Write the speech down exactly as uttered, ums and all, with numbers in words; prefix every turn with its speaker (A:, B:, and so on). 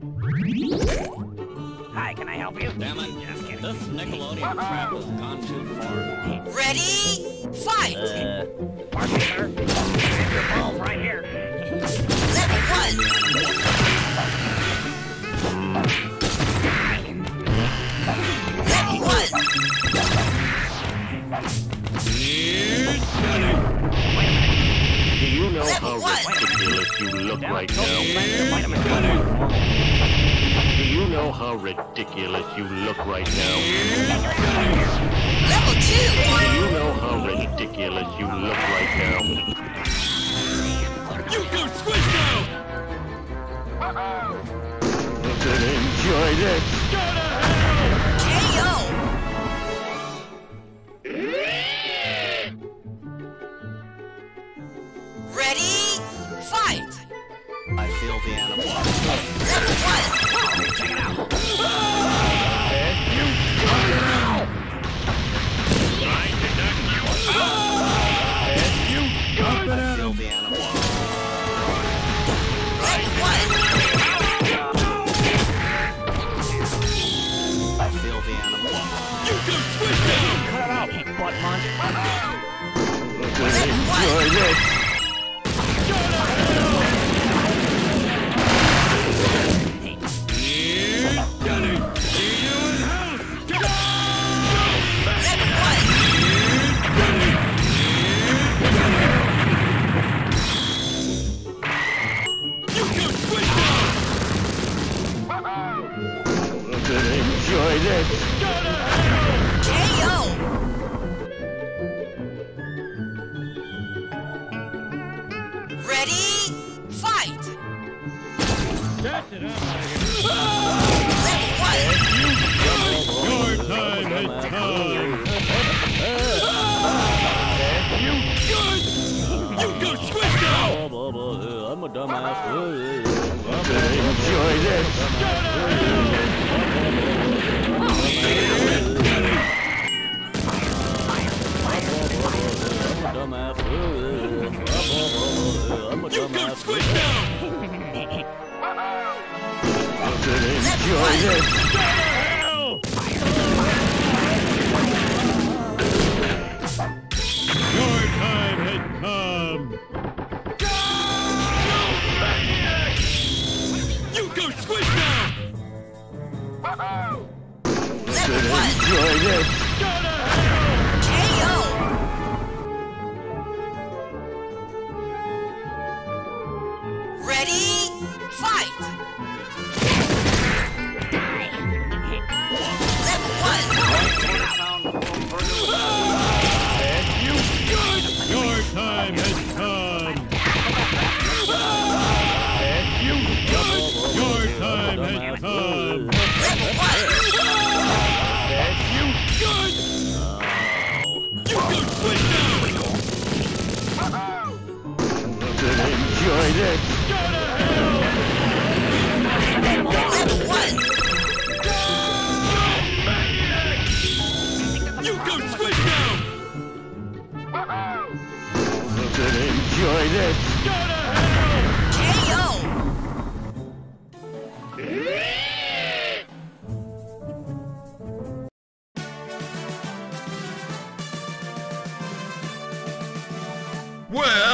A: Hi, can I help you?
B: Damn it.
A: Just kidding.
B: This Nickelodeon crap has gone too far.
C: Ready? Fight!
B: Uh,
A: Pardon me, sir. Have your balls right here.
C: Level one! Level one!
D: Do you know
C: Level
D: how
C: one.
D: ridiculous you look right now? Do you know how ridiculous you look right now?
C: Level two!
D: Do you know how ridiculous you look right now?
B: you go squish now!
D: I'm gonna enjoy this.
C: K O! Ready? Fight!
B: I feel the animal.
C: Level one!
A: Check it out.
B: I feel the animal.
C: Level one!
B: I feel the animal.
A: You go squish down. Cut it out, butt munch.
D: I'm gonna enjoy this.
C: Level one!
B: You go squish down!
D: I'm gonna enjoy this.
C: K O! Ready? Fight! Level one!
E: Your time has come!
B: You go squish down!
E: I'm a dumbass.
D: I'm gonna enjoy this.
E: Dumbass. I'm a
B: You go
E: dumbass.
B: squish down!
D: I'm gonna enjoy this.
E: Your time has come!
B: You go squish down!
C: Level
D: Gonna
C: one!
D: enjoy this.
C: K O! Ready? Fight! Level one!
E: Your time has come! Your time has come!
C: Level one!
B: You go squish down!
D: I'm gonna enjoy this.
C: Level one!
B: You go squish down!
D: I'm gonna enjoy this.
C: K O!
F: Well,